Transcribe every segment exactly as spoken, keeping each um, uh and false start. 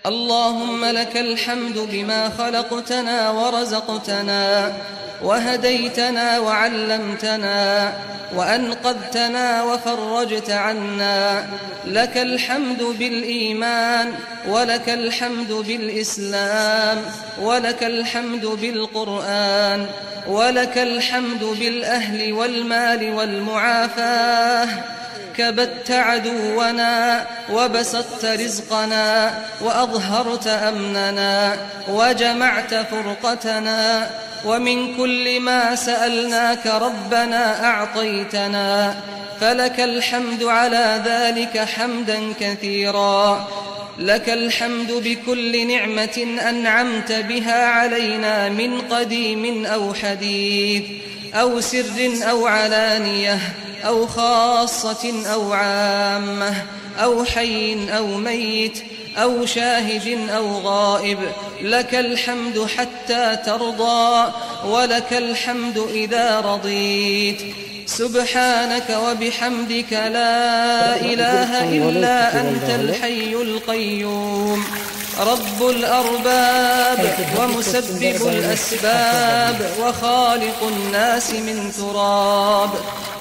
اللهم لك الحمد بما خلقتنا ورزقتنا وهديتنا وعلمتنا وأنقذتنا وفرجت عنا. لك الحمد بالإيمان، ولك الحمد بالإسلام، ولك الحمد بالقرآن، ولك الحمد بالأهل والمال والمعافاة. كبت عدونا وبسطت رزقنا وأظهرت أمننا وجمعت فرقتنا، ومن كل ما سألناك ربنا أعطيتنا، فلك الحمد على ذلك حمدا كثيرا. لك الحمد بكل نعمة أنعمت بها علينا من قديم أو حديث أو سر أو علانية أو خاصة أو عامة أو حي أو ميت أو شاهد أو غائب. لك الحمد حتى ترضى، ولك الحمد إذا رضيت. سبحانك وبحمدك لا إله إلا أنت الحي القيوم، رب الأرباب ومسبب الأسباب وخالق الناس من تراب.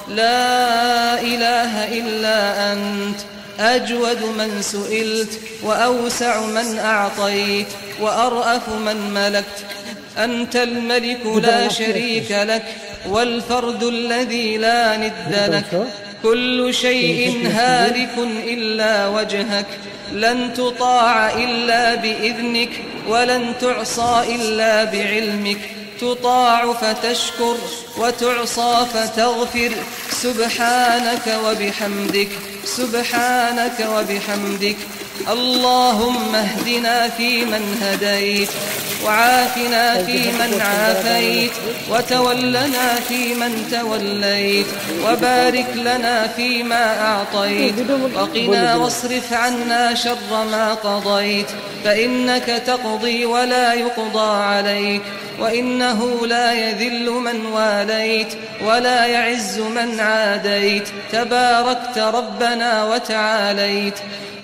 لا إله إلا أنت، أجود من سئلت وأوسع من أعطيت وأرأف من ملكت. أنت الملك لا شريك لك، والفرد الذي لا ند لك. كل شيء هالك إلا وجهك، لن تطاع إلا بإذنك، ولن تعصى إلا بعلمك. تطاع فتشكر وتعصى فتغفر. سبحانك وبحمدك، سبحانك وبحمدك. اللهم اهدنا فيمن هديت، وعافنا فيمن عافيت، وتولنا فيمن توليت، وبارك لنا فيما أعطيت، وقنا واصرف عنا شر ما قضيت، فإنك تقضي ولا يقضى عليك، وإنه لا يذل من واليت ولا يعز من عاديت. تباركت ربنا وتعاليت.